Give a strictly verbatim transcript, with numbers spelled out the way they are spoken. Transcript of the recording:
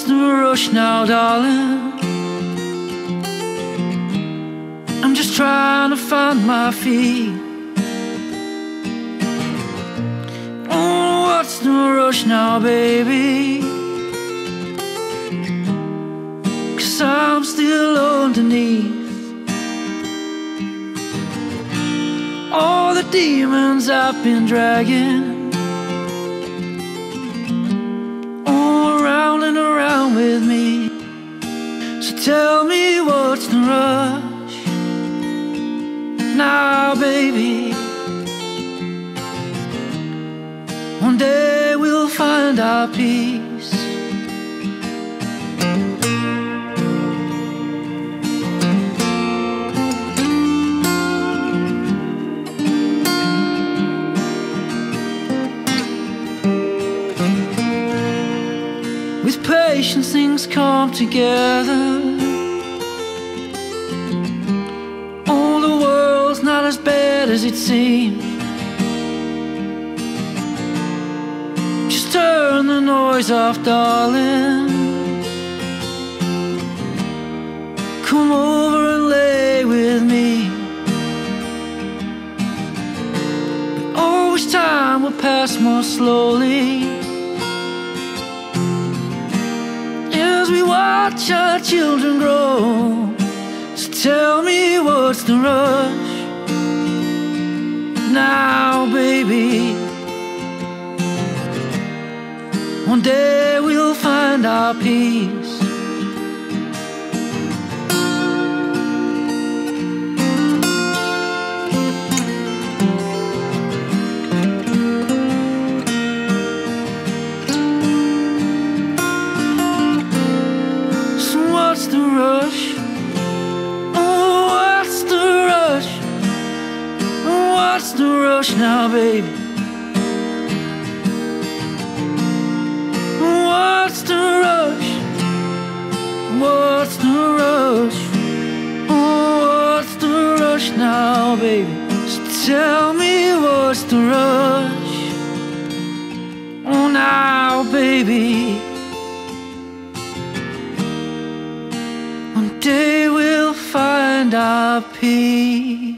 the rush now, darling? I'm just trying to find my feet. Oh, what's the rush now, baby? 'Cause I'm still underneath all the demons I've been dragging all around and around with me. So tell me, what's the rush now, baby? One day we'll find our peace. With patience things come together. Oh, the world's not as bad as it seems. Just turn the noise off, darling. Come over and lay with me. Always time will pass more slowly as we watch our children grow. So tell me, what's the rush now, baby? One day we'll find our peace. What's the rush? Oh, what's the rush? What's the rush now, baby? What's the rush? What's the rush? Oh, what's the rush now, baby? So tell me, what's the rush? Oh, now, baby. One day we'll find our peace.